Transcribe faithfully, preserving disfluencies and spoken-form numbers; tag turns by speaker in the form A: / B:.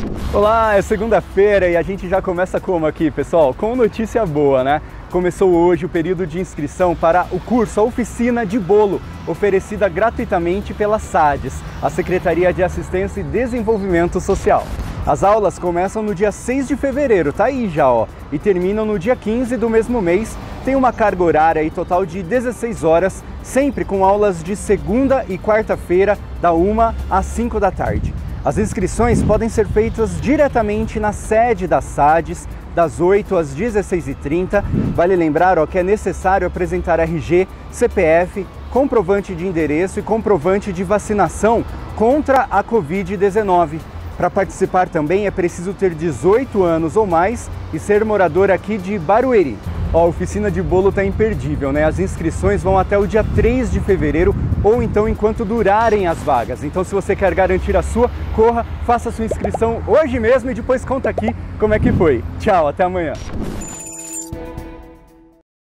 A: Olá, é segunda-feira e a gente já começa como aqui, pessoal? Com notícia boa, né? Começou hoje o período de inscrição para o curso a Oficina de Bolo, oferecida gratuitamente pela SADES, a Secretaria de Assistência e Desenvolvimento Social. As aulas começam no dia seis de fevereiro, tá aí já, ó, e terminam no dia quinze do mesmo mês. Tem uma carga horária aí total de dezesseis horas, sempre com aulas de segunda e quarta-feira, da uma às cinco da tarde. As inscrições podem ser feitas diretamente na sede da SADES, das oito às dezesseis e trinta. Vale lembrar ó, que é necessário apresentar R G, C P F, comprovante de endereço e comprovante de vacinação contra a covid dezenove. Para participar também é preciso ter dezoito anos ou mais e ser morador aqui de Barueri. Ó, a oficina de bolo está imperdível, né? As inscrições vão até o dia três de fevereiro ou então enquanto durarem as vagas. Então, se você quer garantir a sua, corra, faça a sua inscrição hoje mesmo e depois conta aqui como é que foi. Tchau, até amanhã.